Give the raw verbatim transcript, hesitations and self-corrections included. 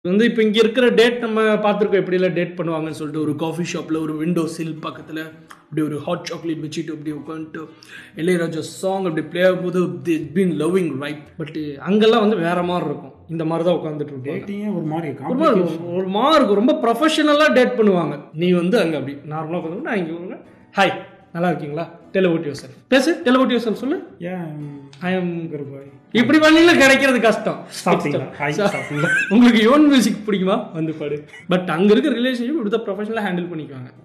வந்து இப்போ இங்கே இருக்கிற டேட் நம்ம பார்த்துருக்கோம் எப்படிலாம் டேட் பண்ணுவாங்கன்னு சொல்லிட்டு ஒரு காஃபி ஷாப்பில் ஒரு விண்டோ சில் பக்கத்தில் அப்படி ஒரு ஹாட் சாக்லேட் வச்சுட்டு அப்படி உட்காந்துட்டு இளையராஜா சாங் அப்படி ப்ளே ஆகும்போது it's been loving right. But அங்கெல்லாம் வந்து வேற மாதிரி இருக்கும். இந்த மாதிரி தான் உட்காந்துட்டு இருக்கோம். ஒரு மாதிரி ஒரு மாதிரி ஒரு மாதிரி இருக்கும். ரொம்ப ப்ரொஃபஷனலாக டேட் பண்ணுவாங்க. நீ வந்து அங்கே அப்படி நார்மலாக உட்காந்து நான் இங்கே ஹாய் நல்லா இருக்கீங்களா டெலிவோட் யுவர் செல்ஃப் பேசு டெலிவோட் யுவர் செல்ஃப் சொல்லு ஐ எம் குருபாய் இப்படி பண்ணீங்களா கிடைக்கிறது கஷ்டம். உங்களுக்கு யோன் மியூசிக் பிடிக்குமா வந்து பாடு. பட் அங்கே இருக்கிற ரிலேஷன்ஷிப் இப்படி தான் ப்ரொஃபஷனலாக ஹேண்டில் பண்ணிக்குவாங்க.